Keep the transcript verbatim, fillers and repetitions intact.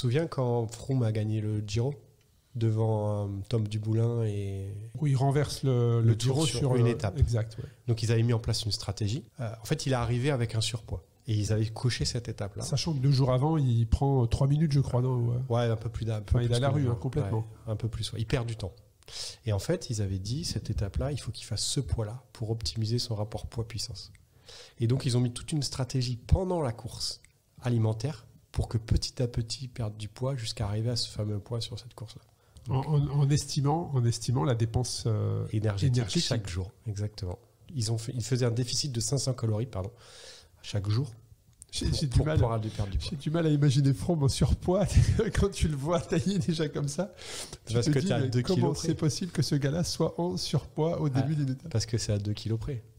souviens quand Froome a gagné le Giro devant euh, Tom Dumoulin et où il renverse le, le, le Giro tour sur, sur une le... étape. Exact. Ouais. Donc ils avaient mis en place une stratégie. Euh, en fait, il est arrivé avec un surpoids et ils avaient coché cette étape-là. Sachant que deux jours avant, il prend trois minutes, je crois, non ouais. ouais, un peu plus d'un. Enfin, il est à la rue hein, complètement. Ouais, un peu plus. Ouais. Il perd du temps. Et en fait, ils avaient dit cette étape-là, il faut qu'il fasse ce poids-là pour optimiser son rapport poids-puissance. Et donc ils ont mis toute une stratégie pendant la course alimentaire pour que petit à petit il perde du poids jusqu'à arriver à ce fameux poids sur cette course-là. En, en, en, estimant, en estimant la dépense euh, énergétique, énergétique chaque jour. Exactement. Ils, ont fait, ils faisaient un déficit de cinq cents calories pardon, chaque jour j'ai, pour, j'ai pour du mal, pouvoir perdre du poids. J'ai du mal à imaginer Froome en surpoids quand tu le vois tailler déjà comme ça. Tu Parce te que dis, t'es à deux comment kilos c'est près. possible que ce gars-là soit en surpoids au début ah, d'une étape? Parce que c'est à deux kilos près.